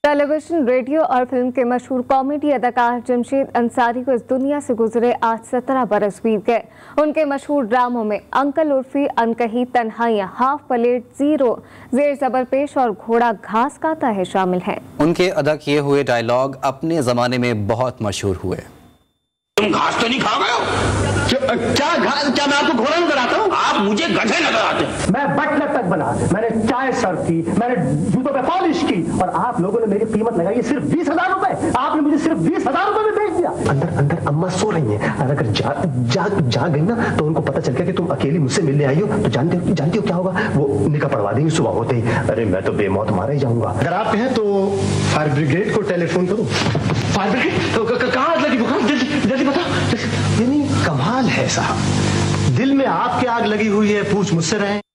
Television, radio और film के मशहूर कॉमेडी अदाकार जमशेद अंसारी को इस दुनिया से गुजरे आज 17 बरस बीत गए। उनके मशहूर ड्रामों में अंकल उर्फी, अनकही तन्हाइयां, हाफ प्लेट, जीरो, जेर जबर पेश और घोड़ा घास खाता है शामिल हैं। उनके अदा किए हुए डायलॉग अपने जमाने में बहुत मशहूर हुए। तुम घास तो नहीं खा गए हो? क्या घास? क्या मैं आपको घोड़ा नजर आता हूँ? आप मुझे गधे नजर आते हैं। मैं बटलर तक बना, मैंने चाय सर्व की, मैंने जूतों पे पॉलिश की और आप लोगों ने मेरी कीमत लगाई सिर्फ 20,000 रुपए। आपने मुझे सिर्फ 20,000 रुपए में बेच दिया। अंदर अम्मा सो रही हैं, अगर जाग गई ना तो उनको पता चल गया कि तुम अकेली मुझसे मिलने आई हो तो जानती हो क्या होगा? वो निकाह पढ़वा देंगे सुबह होते ही। अरे मैं तो बेमौत मारा ही जाऊंगा। अगर आप हैं तो फायर ब्रिगेड को टेलीफोन करो। Fire brigade? तो कहाँ आग लगी? जल्दी बताओ। कमाल है साहब, दिल में आपकी आग लगी हुई है, पूछ मुझसे रहे।